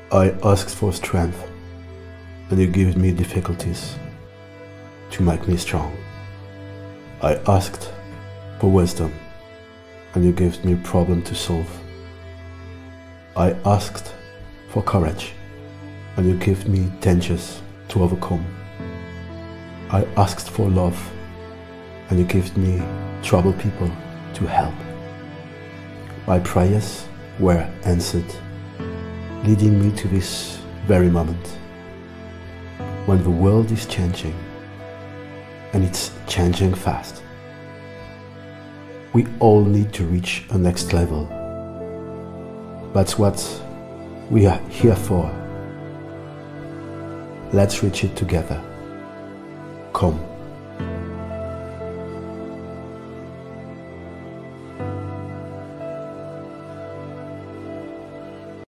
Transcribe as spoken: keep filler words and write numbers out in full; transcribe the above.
I asked for strength, and you gave me difficulties to make me strong. I asked for wisdom, and you gave me a problem to solve. I asked for courage, and you gave me dangers to overcome. I asked for love, and you gave me troubled people to help. My prayers were answered, leading me to this very moment, when the world is changing, and it's changing fast. We all need to reach a next level. That's what we are here for. Let's reach it together. Come.